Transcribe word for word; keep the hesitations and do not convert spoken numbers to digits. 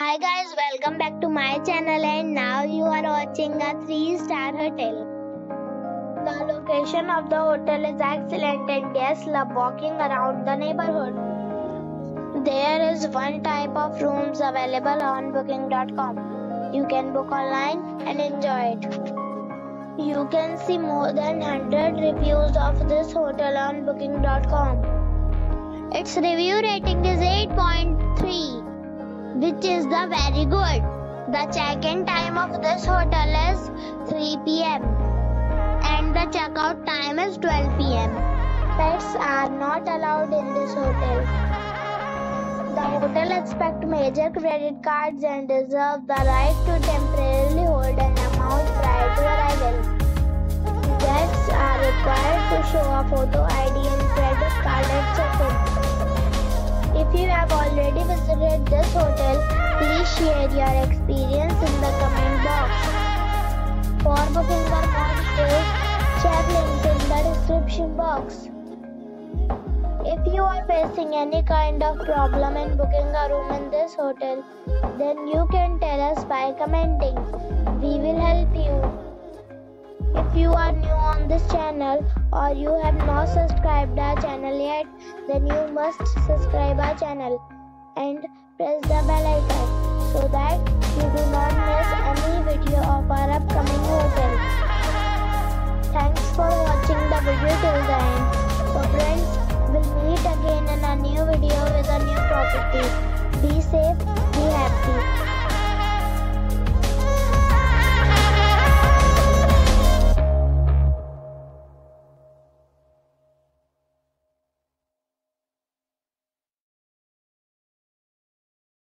Hi guys, welcome back to my channel and now you are watching a three star hotel. The location of the hotel is excellent and guests love walking around the neighborhood. There is one type of rooms available on booking dot com. You can book online and enjoy it. You can see more than one hundred reviews of this hotel on booking dot com. Its review rating is eight point three. which is the very good. The check-in time of this hotel is three p m and the checkout time is twelve p m Pets are not allowed in this hotel. The hotel accepts major credit cards and reserves the right to temporarily hold an amount prior to arrival. Guests are required to show a photo I D and credit card at check-in. If you have already visited this hotel, please share your experience in the comment box. For booking or more details, check links in the description box. If you are facing any kind of problem in booking a room in this hotel, then you can tell us by commenting. We will help you. If you are new on this channel or you have not subscribed our channel yet, then you must subscribe our channel and press the bell icon so that you do not miss any video of our upcoming hotel. Thanks for watching the video till the end. So friends, we'll meet again in a new video with a new property.